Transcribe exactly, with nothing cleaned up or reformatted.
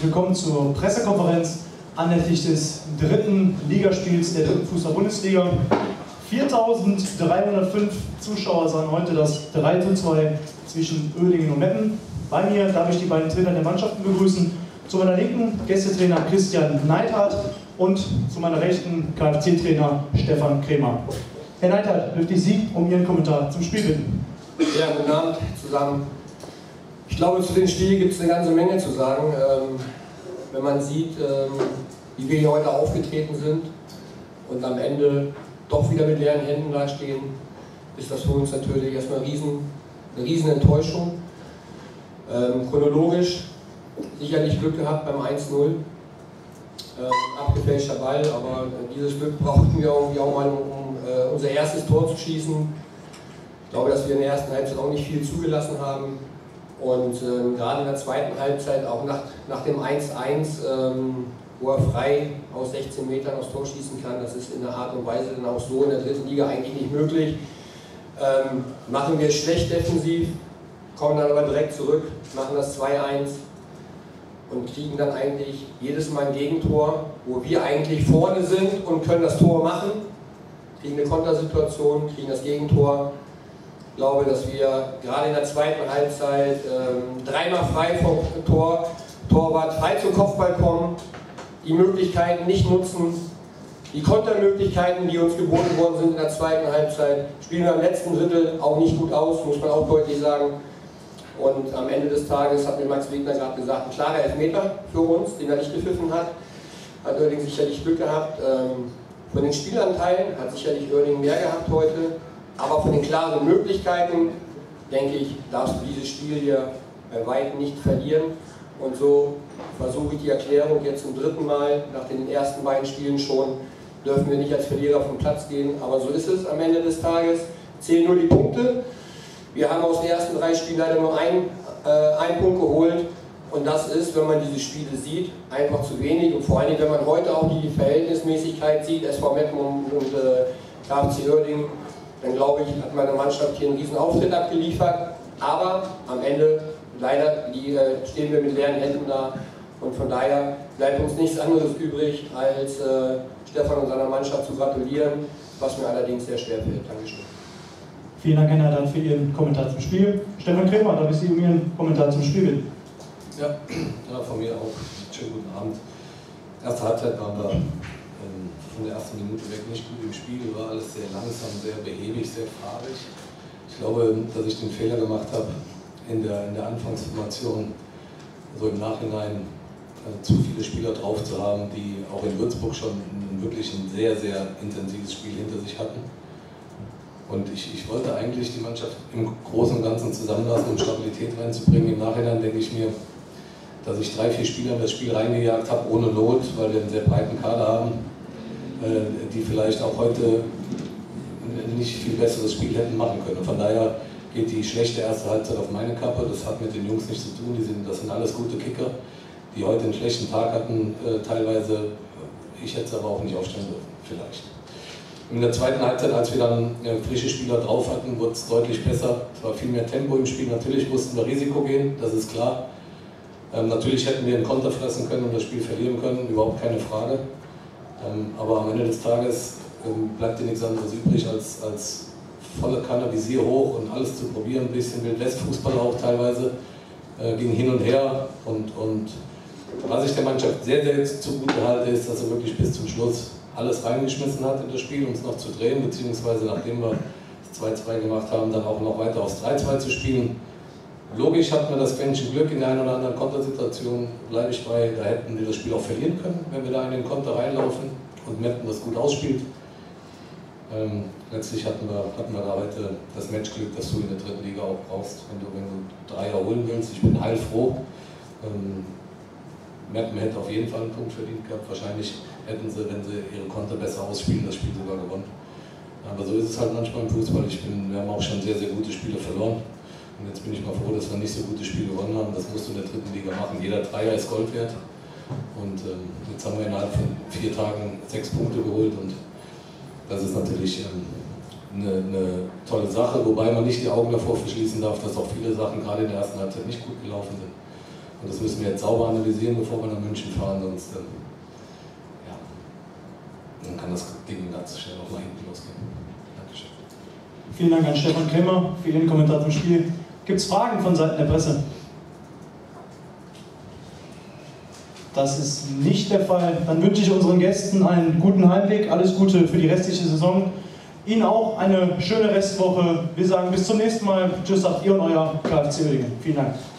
herzlich willkommen zur Pressekonferenz anlässlich des dritten Ligaspiels der dritten Fußball-Bundesliga. viertausenddreihundertfünf Zuschauer sahen heute das drei zu zwei zwischen Uerdingen und Meppen. Bei mir darf ich die beiden Trainer der Mannschaften begrüßen. Zu meiner Linken Gästetrainer Christian Neidhardt und zu meiner Rechten K F C-Trainer Stefan Krämer. Herr Neidhardt, dürfte ich Sie um Ihren Kommentar zum Spiel bitten. Ja, guten Abend zusammen. Ich glaube, zu dem Spiel gibt es eine ganze Menge zu sagen. Ähm, wenn man sieht, ähm, wie wir hier heute aufgetreten sind und am Ende doch wieder mit leeren Händen dastehen, ist das für uns natürlich erstmal riesen, eine riesen Enttäuschung. Ähm, chronologisch sicherlich Glück gehabt beim eins null. Ähm, abgefälschter Ball, aber dieses Glück brauchten wir irgendwie auch mal, um, um äh, unser erstes Tor zu schießen. Ich glaube, dass wir in der ersten Halbzeit auch nicht viel zugelassen haben. Und ähm, gerade in der zweiten Halbzeit, auch nach, nach dem eins eins, ähm, wo er frei aus sechzehn Metern aufs Tor schießen kann, das ist in der Art und Weise dann auch so in der dritten Liga eigentlich nicht möglich. Ähm, machen wir schlecht defensiv, kommen dann aber direkt zurück, machen das zwei eins und kriegen dann eigentlich jedes Mal ein Gegentor, wo wir eigentlich vorne sind und können das Tor machen, kriegen eine Kontersituation, kriegen das Gegentor. Ich glaube, dass wir gerade in der zweiten Halbzeit ähm, dreimal frei vom Tor, Torwart frei zum Kopfball kommen, die Möglichkeiten nicht nutzen, die Kontermöglichkeiten, die uns geboten worden sind in der zweiten Halbzeit, spielen wir im letzten Drittel auch nicht gut aus, muss man auch deutlich sagen. Und am Ende des Tages hat mir Max Wegner gerade gesagt, ein klarer Elfmeter für uns, den er nicht gepfiffen hat. Hat Uerdingen sicherlich Glück gehabt. Ähm, von den Spielanteilen hat sicherlich Uerdingen mehr gehabt heute. Aber von den klaren Möglichkeiten, denke ich, darfst du dieses Spiel hier bei weitem nicht verlieren. Und so versuche ich die Erklärung jetzt zum dritten Mal, nach den ersten beiden Spielen schon, dürfen wir nicht als Verlierer vom Platz gehen. Aber so ist es am Ende des Tages. Zählen nur die Punkte. Wir haben aus den ersten drei Spielen leider nur einen, äh, einen Punkt geholt. Und das ist, wenn man diese Spiele sieht, einfach zu wenig. Und vor allem, wenn man heute auch die Verhältnismäßigkeit sieht, S V Meppen und, und äh, K F C Uerdingen, dann glaube ich, hat meine Mannschaft hier einen riesen Auftritt abgeliefert. Aber am Ende, leider, die, äh, stehen wir mit leeren Händen da. Und von daher bleibt uns nichts anderes übrig, als äh, Stefan und seiner Mannschaft zu gratulieren, was mir allerdings sehr schwer fällt. Dankeschön. Vielen Dank, Herr Neidhardt, für Ihren Kommentar zum Spiel. Stefan Krämer, darf ich Sie um Ihren Kommentar zum Spiel bitten? Ja, ja, von mir auch. Schönen guten Abend. Erste Halbzeit waren wir ähm, von der ersten Minute weg nicht gut im Spiel, war alles sehr langsam, sehr behäbig, sehr fahrig. Ich glaube, dass ich den Fehler gemacht habe, in der, in der Anfangsformation, so im Nachhinein äh, zu viele Spieler drauf zu haben, die auch in Würzburg schon ein, wirklich ein sehr, sehr intensives Spiel hinter sich hatten. Und ich, ich wollte eigentlich die Mannschaft im Großen und Ganzen zusammenlassen, um Stabilität reinzubringen. Im Nachhinein denke ich mir, dass ich drei, vier Spieler in das Spiel reingejagt habe, ohne Not, weil wir einen sehr breiten Kader haben, äh, die vielleicht auch heute nicht viel besseres Spiel hätten machen können. Und von daher geht die schlechte erste Halbzeit auf meine Kappe. Das hat mit den Jungs nichts zu tun. Die sind, das sind alles gute Kicker, die heute einen schlechten Tag hatten, äh, teilweise. Ich hätte es aber auch nicht aufstellen dürfen, vielleicht. In der zweiten Halbzeit, als wir dann äh, frische Spieler drauf hatten, wurde es deutlich besser. Es war viel mehr Tempo im Spiel. Natürlich mussten wir Risiko gehen, das ist klar. Ähm, natürlich hätten wir einen Konter fressen können und das Spiel verlieren können, überhaupt keine Frage. Ähm, aber am Ende des Tages ähm, bleibt dir nichts anderes übrig, als, als volle Kanne, Visier hoch und alles zu probieren. Ein bisschen Wildwest-Fußball auch teilweise, äh, ging hin und her. Und, und was ich der Mannschaft sehr, sehr zugute halte, ist, dass er wirklich bis zum Schluss alles reingeschmissen hat in das Spiel, um es noch zu drehen, beziehungsweise nachdem wir das zwei zwei gemacht haben, dann auch noch weiter aufs drei zwei zu spielen. Logisch hatten wir das Quäntchen Glück in der einen oder anderen Kontersituation, bleibe ich bei, da hätten wir das Spiel auch verlieren können, wenn wir da in den Konter reinlaufen und Meppen das gut ausspielt. Ähm, letztlich hatten wir, hatten wir da heute das Matchglück, das du in der dritten Liga auch brauchst, wenn du, wenn du Dreier holen willst. Ich bin heilfroh. Ähm, Meppen hätte auf jeden Fall einen Punkt verdient gehabt. Wahrscheinlich hätten sie, wenn sie ihre Konter besser ausspielen, das Spiel sogar gewonnen. Aber so ist es halt manchmal im Fußball. Ich bin, wir haben auch schon sehr, sehr gute Spiele verloren. Und jetzt bin ich mal froh, dass wir nicht so gute Spiele gewonnen haben. Das musst du in der dritten Liga machen. Jeder Dreier ist Gold wert. Und ähm, jetzt haben wir innerhalb von vier Tagen sechs Punkte geholt. Und das ist natürlich ähm, eine, eine tolle Sache. Wobei man nicht die Augen davor verschließen darf, dass auch viele Sachen gerade in der ersten Halbzeit nicht gut gelaufen sind. Und das müssen wir jetzt sauber analysieren, bevor wir nach München fahren, sonst ähm, ja, dann kann das Ding ganz schnell noch mal hinten losgehen. Dankeschön. Vielen Dank an Stefan Klemmer für Ihren Kommentar zum Spiel. Gibt es Fragen von Seiten der Presse? Das ist nicht der Fall. Dann wünsche ich unseren Gästen einen guten Heimweg, alles Gute für die restliche Saison. Ihnen auch eine schöne Restwoche. Wir sagen bis zum nächsten Mal. Tschüss, sagt ihr und euer K F C Uerdingen. Vielen Dank.